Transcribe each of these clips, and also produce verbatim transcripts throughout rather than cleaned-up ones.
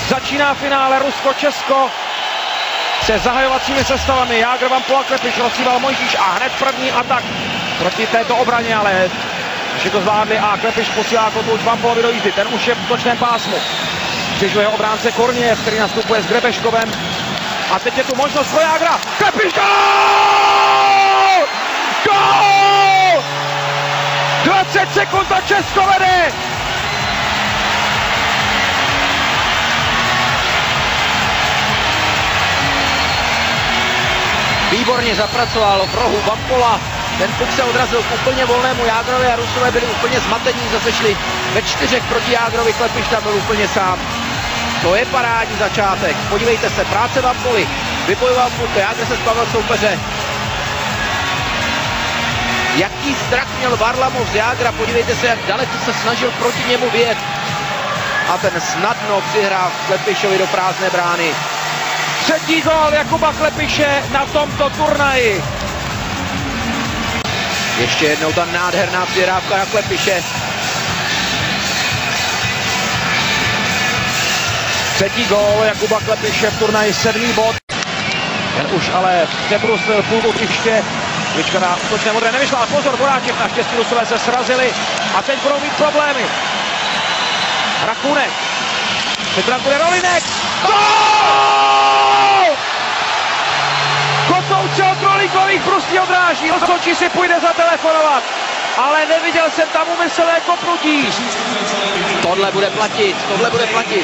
Začíná finále Rusko-Česko se zahajovacími sestavami. Jágr, Vampola, Klepiš, rozsíval Mojžíš a hned první atak proti této obraně, ale že to zvládli a Klepiš posílá kotouč Vampolovi do jízdy. Ten už je v útočném pásmu. Přižuje obránce Korniev, který nastupuje s Grebeškovem. A teď je tu možnost pro Jágra. Klepiš, gól! Gól! dvacet sekund a Česko vede! Výborně zapracoval v rohu Vampola. Ten puk se odrazil k úplně volnému Jágrovi a Rusové byli úplně zmatení. Zase šli ve čtyřech proti Jágrovi, Klepiš tam byl úplně sám. To je parádní začátek. Podívejte se, práce Vampoly. Vybojoval puk, Jágr se zbavil soupeře. Jaký strach měl Varlamov z Jágra, podívejte se, jak daleko se snažil proti němu vyjet. A ten snadno přihrál Klepišovi do prázdné brány. Třetí gól Jakuba Klepiše na tomto turnaji. Ještě jednou ta nádherná přihrávka na Klepiše. Třetí gól Jakuba Klepiše v turnaji, sedmý bod. Ten už ale přebruslil půl hřiště. Klička na útočné modré nevyšla, ale pozor, Voráček, naštěstí Rusové se srazili a teď budou mít problémy. Rakunek. Petrankuje Rolinek. Gól! Kotouč se od Rolíkových prustí odráží, rozhodčí si půjde zatelefonovat, ale neviděl jsem tam úmyslné kopnutí. Tohle bude platit, tohle bude platit.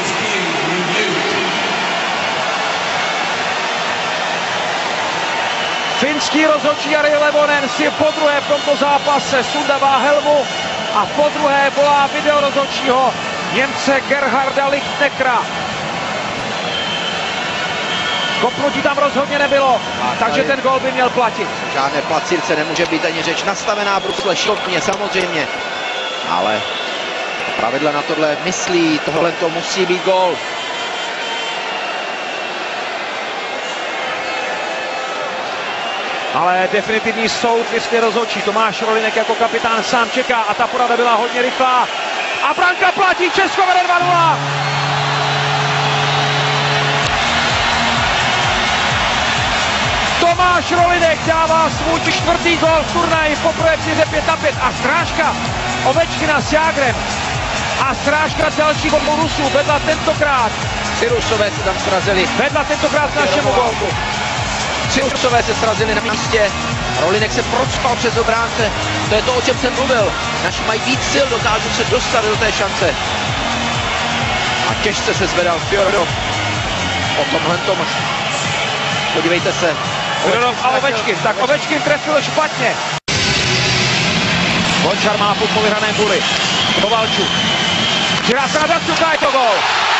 Finský rozhodčí Jari Levonen si po druhé v tomto zápase sundává helmu a po druhé volá video rozhodčího Němce Gerharda Lichtneckera. Kopnutí tam rozhodně nebylo, takže ten gól by měl platit. Žádné placirce nemůže být ani řeč. Nastavená brusle šlopně, samozřejmě. Ale pravidla na tohle myslí, tohle to musí být gól. Ale definitivní soud vysvětlí rozhodčí. Tomáš Rolinek jako kapitán sám čeká a ta porada byla hodně rychlá. A branka platí, Česko vede dva nula. Tomáš Rolinek dává svůj čtvrtý gól v turnaji, poprvé při pět na pět a srážka Ovečkina s Jágrem. A srážka další gól Rusů vedla tentokrát. Tři Rusové se tam srazili. Vedla tentokrát našemu gólu. Tři Rusové se srazili na místě. Rolinek se procpal přes obránce. To je to, o čem jsem mluvil. Naši mají víc sil, dokážou se dostat do té šance. A těžce se zvedal Fjodorov. O tomhle tom. Podívejte se. Fjodorov a Ovečkin. Tak Ovečkin trefil špatně. Gončar má puk po vyhraném buli. Kovalčuk. Přirá se na Datsjuka, je to gól.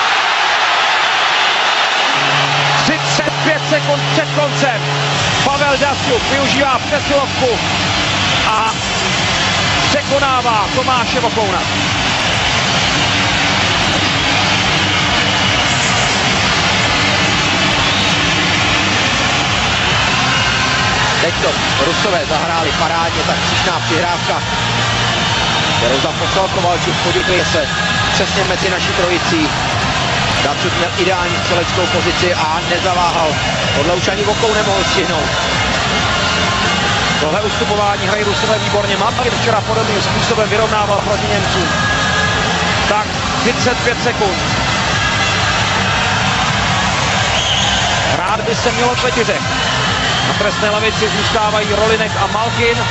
třicet pět sekund před koncem. Pavel Datsjuk využívá přesilovku a překonává Tomáše Vokouna. Teď to Rusové zahráli parádně, tak příšná přihrávka, kterou tam poslal Kovalčuk, podívejte se, přesně mezi naší trojicí. Datsjuk měl ideální střeleckou pozici a nezaváhal. Tohle už ani Vokou nemohl stihnout. Tohle ustupování hrají Rusové výborně. Malkin včera podobným způsobem vyrovnával proti Němcům. Tak třicet pět sekund. Rád by se mělo čtyřech. Na trestné lavici zůstávají Rolinek a Malkin.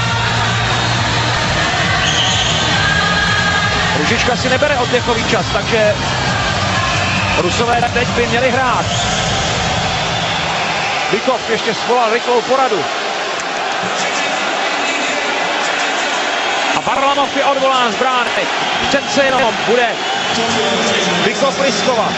Růžička si nebere oddechový čas, takže Rusové teď by měli hrát. Bykov ještě svolal rychlou poradu. A Varlamov je odvolán z brány. Přece jenom bude Bykov riskovat.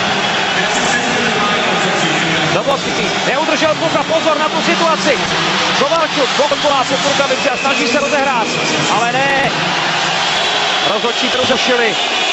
Zabloký. Neudržel puka, pozor na tu situaci. Kovalčuk, Vokola po rukavici a snaží se rozehrát. Ale ne. Rozhodčí to řešili.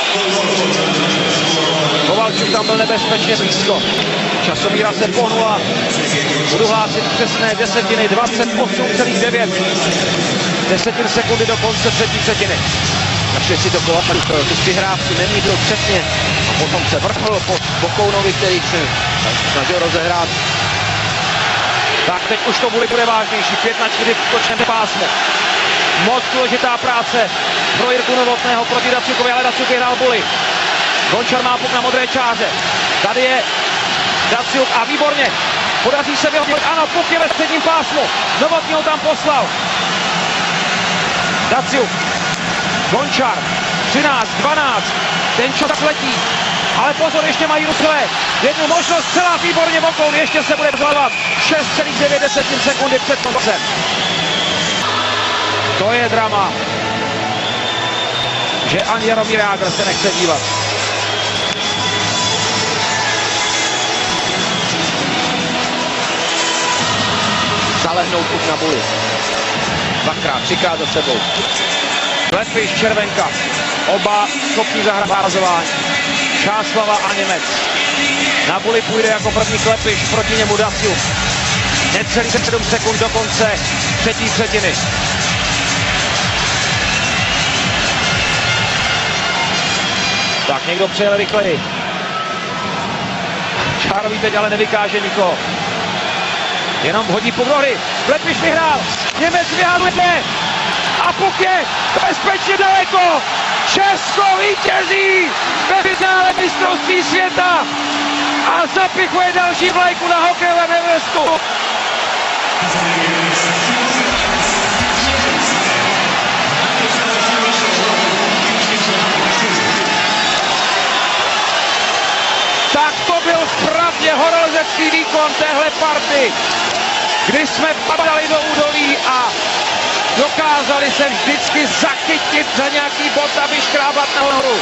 Kovalčuk tam byl nebezpečně blízko. Časomíra se pohnula. Budu hlásit přesné desetiny, dvacet osm celá devět desetin sekundy do konce třetí třetiny. Našli si to Kovačů, ty přihrávky nemířil přesně a potom se vrchl po Bokounovi, který se snažil rozehrát. Tak teď už to bude, bude vážnější, pět na čtyři v točném pásmu. Moc důležitá práce pro Jirku Novotného proti Daciukovi, ale Daciuk vyhrál boli. Gončar má puk na modré čáře. Tady je Daciuk a výborně. Podaří se vyhodit, ano, puk je ve středním pásmu. Novotný ho tam poslal. Daciuk. Gončar. třináct, dvanáct. Ten čas letí. Ale pozor, ještě mají Rusové. Jednu možnost, celá výborně Bokoun, ještě se bude vzhledat. šest celá devět sekundy před koncem. To je drama. Že ani Jaromír Jágr se nechce dívat. Zalehnout puk na buli. Dvakrát, třikrát za sebou. Klepiš, Červenka. Oba schopní zahrát vázování. Šáslava a Němec. Na buli půjde jako první Klepiš, proti němu Daciuk. Necelých sedm sekund do konce třetí třetiny. Tak někdo přejel rychleji. Čárový teď ale nevykáže nikoho. Jenom hodí puk do hry. Klepiš vyhrál. Němec vyháduje. A puk je bezpečně daleko. Česko vítězí ve finále mistrovství světa a zapichuje další vlajku na hokejovém Everestu. Tak to byl vpravdě horolezecký výkon téhle party, kdy jsme padali do údolí a dokázali se vždycky zachytit za nějaký bod a vyškrábat nahoru.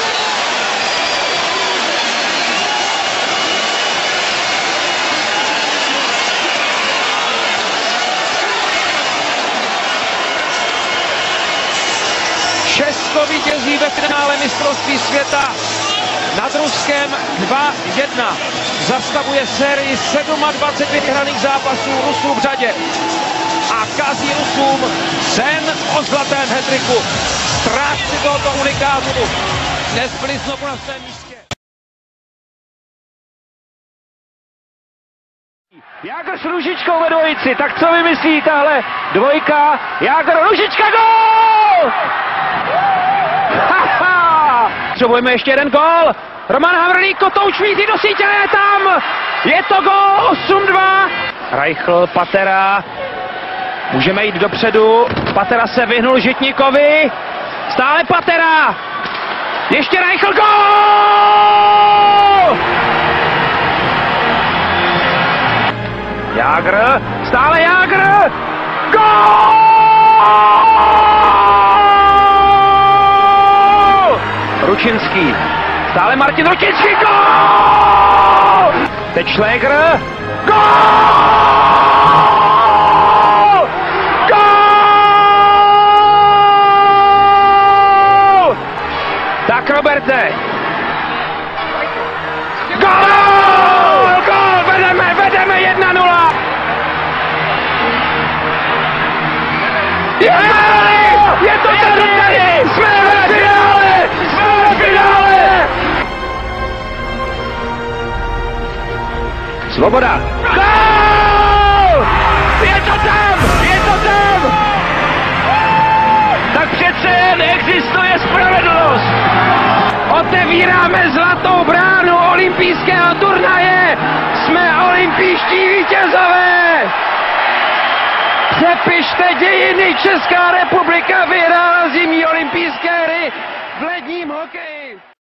Česko vítězí ve finále mistrovství světa nad Ruskem dva jedna. Zastavuje sérii dvacet sedm vyhraných zápasů Rusů v řadě. A kazí Rusům sen o zlatém hedriku. Strážci tohoto unikátu dnes byli znovu na svém místě. Jágr s Růžičkou ve dvojici, tak co vymyslí tahle dvojka? Jágr, Růžička, gól! Haha! Potřebujeme ještě jeden gól. Roman Havrlík, kotouč míří do sítě, je tam! Je to gól, osm dva. Reichl, Patera. Můžeme jít dopředu. Patera se vyhnul Žitníkovi. Stále Patera. Ještě Reichl, gól! Jágr, stále Jágr. Gól! Ručinský. Stále Martin Ručinský, gól! Teď Šlégr. Gól! Gól! Tak Roberte. Gól! Gól! Vedeme, vedeme jedna nula. Je to tady! Je to tady! Jsme ve finále! Jsme ve finále! Svoboda! Gól! Je to tam! Je to tam! Tak přece jen existuje spravedlnost! Otevíráme zlatou bránu olympijského turnaje! Jsme olympijští vítězové! Přepište dějiny, Česká republika vyhrála zimní olympijské hry v ledním hokeji!